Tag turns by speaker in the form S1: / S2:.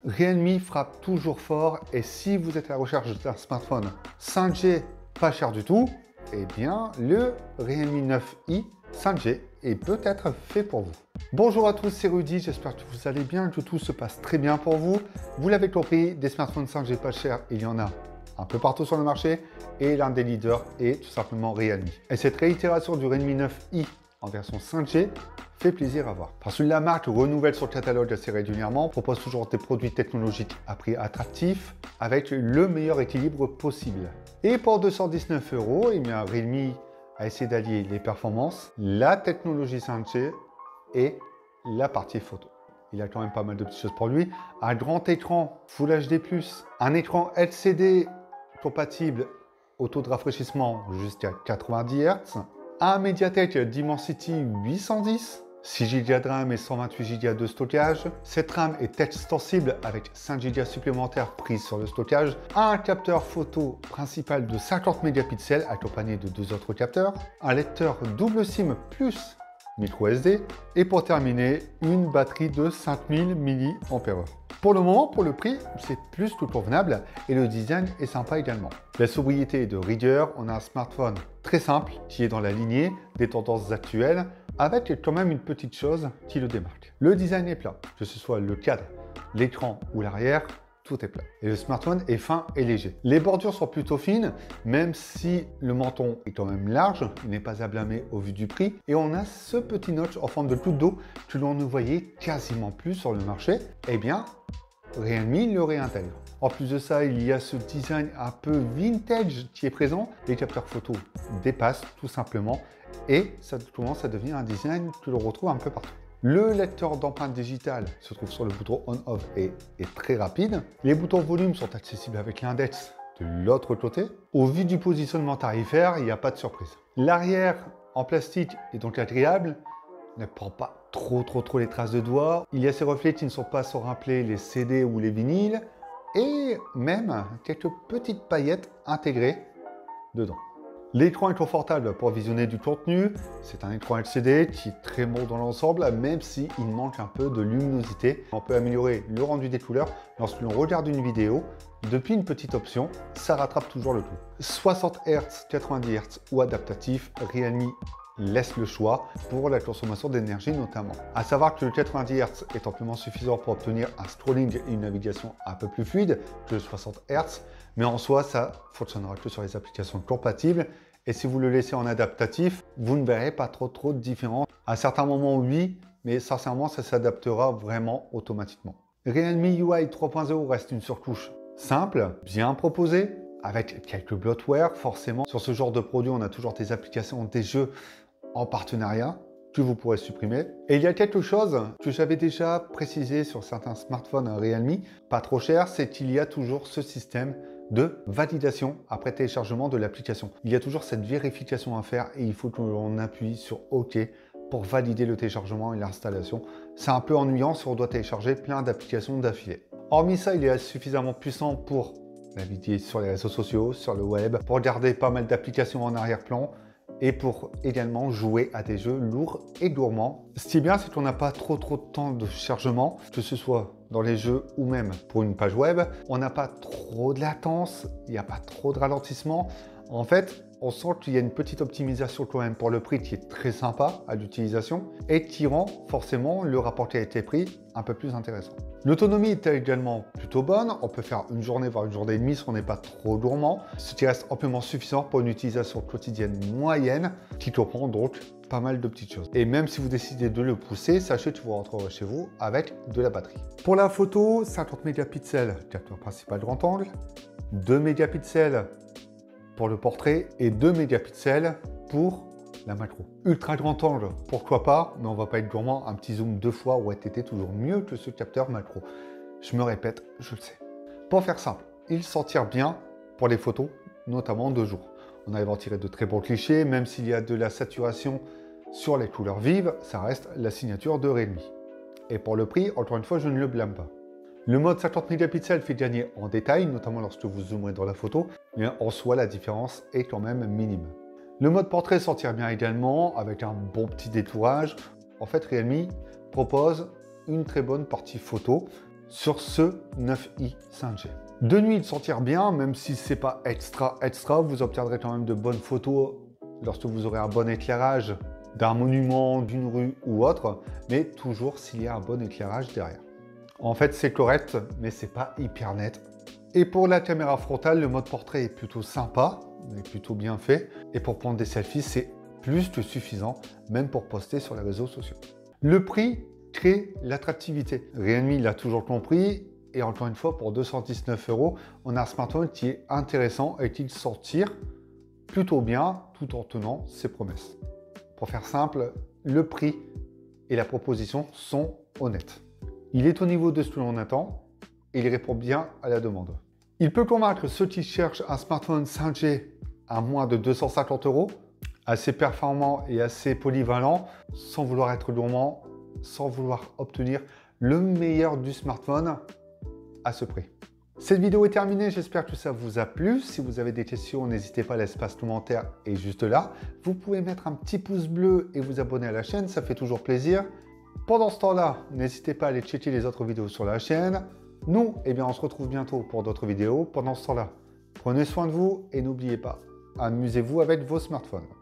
S1: Realme frappe toujours fort et si vous êtes à la recherche d'un smartphone 5G pas cher du tout, eh bien le Realme 9i 5G est peut-être fait pour vous. Bonjour à tous, c'est Rudy, j'espère que vous allez bien, que tout se passe très bien pour vous. Vous l'avez compris, des smartphones 5G pas chers, il y en a un peu partout sur le marché et l'un des leaders est tout simplement Realme. Et cette réitération du Realme 9i en version 5G fait plaisir à voir. Parce que la marque renouvelle son catalogue assez régulièrement, propose toujours des produits technologiques à prix attractif avec le meilleur équilibre possible. Et pour 219 €, eh bien, Realme a essayé d'allier les performances, la technologie 5G et la partie photo. Il a quand même pas mal de petites choses pour lui. Un grand écran Full HD+, un écran LCD compatible au taux de rafraîchissement jusqu'à 90 Hz, un Mediatek Dimensity 810, 6 Go de RAM et 128 Go de stockage. Cette RAM est extensible avec 5 Go supplémentaires prises sur le stockage. Un capteur photo principal de 50 mégapixels accompagné de 2 autres capteurs. Un lecteur double SIM plus micro SD. Et pour terminer, une batterie de 5000 mAh. Pour le moment, pour le prix, c'est plus que convenable et le design est sympa également. La sobriété est de rigueur, on a un smartphone très simple qui est dans la lignée des tendances actuelles avec quand même une petite chose qui le démarque. Le design est plat, que ce soit le cadre, l'écran ou l'arrière, tout est plat. Et le smartphone est fin et léger. Les bordures sont plutôt fines, même si le menton est quand même large, il n'est pas à blâmer au vu du prix. Et on a ce petit notch en forme de goutte d'eau que l'on ne voyait quasiment plus sur le marché. Eh bien, Realme le réintègre. En plus de ça, il y a ce design un peu vintage qui est présent. Les capteurs photo dépassent tout simplement et ça commence à devenir un design que l'on retrouve un peu partout. Le lecteur d'empreintes digitales se trouve sur le bouton on-off et est très rapide. Les boutons volume sont accessibles avec l'index de l'autre côté. Au vu du positionnement tarifaire, il n'y a pas de surprise. L'arrière en plastique est donc agréable, ne prend pas trop les traces de doigts. Il y a ces reflets qui ne sont pas sans rappeler les CD ou les vinyles et même quelques petites paillettes intégrées dedans. L'écran est confortable pour visionner du contenu. C'est un écran LCD qui est très beau dans l'ensemble, même s'il manque un peu de luminosité. On peut améliorer le rendu des couleurs lorsque l'on regarde une vidéo. Depuis une petite option, ça rattrape toujours le tout. 60 Hz, 90 Hz ou adaptatif, Realme laisse le choix pour la consommation d'énergie notamment. À savoir que le 90 Hz est amplement suffisant pour obtenir un scrolling et une navigation un peu plus fluide que le 60 Hz, mais en soi, ça fonctionnera que sur les applications compatibles. Et si vous le laissez en adaptatif, vous ne verrez pas trop de différence. À certains moments, oui, mais sincèrement, ça s'adaptera vraiment automatiquement. Realme UI 3.0 reste une surcouche simple, bien proposée, avec quelques bloatware, forcément. Sur ce genre de produit, on a toujours des applications, des jeux en partenariat que vous pourrez supprimer. Et il y a quelque chose que j'avais déjà précisé sur certains smartphones Realme, pas trop cher, c'est qu'il y a toujours ce système de validation après téléchargement de l'application. Il y a toujours cette vérification à faire et il faut que l'on appuie sur OK pour valider le téléchargement et l'installation. C'est un peu ennuyant si on doit télécharger plein d'applications d'affilée. Hormis ça, il est suffisamment puissant pour naviguer sur les réseaux sociaux, sur le web, pour garder pas mal d'applications en arrière-plan et pour également jouer à des jeux lourds et gourmands. Ce qui est bien, c'est qu'on n'a pas trop de temps de chargement, que ce soit dans les jeux ou même pour une page web. On n'a pas trop de latence, il n'y a pas trop de ralentissement. En fait, on sent qu'il y a une petite optimisation quand même pour le prix qui est très sympa à l'utilisation et qui rend forcément le rapport qualité-prix un peu plus intéressant. L'autonomie est également plutôt bonne, on peut faire une journée voire une journée et demie si on n'est pas trop gourmand, ce qui reste amplement suffisant pour une utilisation quotidienne moyenne qui comprend donc pas mal de petites choses. Et même si vous décidez de le pousser, sachez que vous rentrerez chez vous avec de la batterie. Pour la photo, 50 mégapixels, capteur principal grand angle, 2 mégapixels pour le portrait et 2 mégapixels pour la macro. Ultra grand angle, pourquoi pas, mais on va pas être gourmand, un petit zoom 2 fois aurait été toujours mieux que ce capteur macro. Je me répète, je le sais. Pour faire simple, il s'en tire bien pour les photos, notamment de jour. On arrive à en tirer de très bons clichés, même s'il y a de la saturation sur les couleurs vives, ça reste la signature de Realme. Et pour le prix, encore une fois, je ne le blâme pas. Le mode 50 mégapixels fait gagner en détail, notamment lorsque vous zoomerez dans la photo, mais en soi, la différence est quand même minime. Le mode portrait s'en tire bien également, avec un bon petit détourage. En fait, Realme propose une très bonne partie photo, sur ce 9i 5G. De nuit, il sortir bien, même si c'est pas extra, vous obtiendrez quand même de bonnes photos lorsque vous aurez un bon éclairage d'un monument, d'une rue ou autre, mais toujours s'il y a un bon éclairage derrière. En fait, c'est correct, mais c'est pas hyper net. Et pour la caméra frontale, le mode portrait est plutôt sympa, est plutôt bien fait. Et pour prendre des selfies, c'est plus que suffisant, même pour poster sur les réseaux sociaux. Le prix crée l'attractivité. Realme l'a toujours compris. Et encore une fois, pour 219 €, on a un smartphone qui est intéressant et qui sortir plutôt bien tout en tenant ses promesses. Pour faire simple, le prix et la proposition sont honnêtes. Il est au niveau de ce que l'on attend et il répond bien à la demande. Il peut convaincre ceux qui cherchent un smartphone 5G à moins de 250 €, assez performant et assez polyvalent, sans vouloir être gourmand, sans vouloir obtenir le meilleur du smartphone à ce prix. Cette vidéo est terminée, j'espère que ça vous a plu. Si vous avez des questions, n'hésitez pas, l'espace commentaire est juste là. Vous pouvez mettre un petit pouce bleu et vous abonner à la chaîne, ça fait toujours plaisir. Pendant ce temps-là, n'hésitez pas à aller checker les autres vidéos sur la chaîne. Nous, on se retrouve bientôt pour d'autres vidéos. Pendant ce temps-là, prenez soin de vous et n'oubliez pas, amusez-vous avec vos smartphones.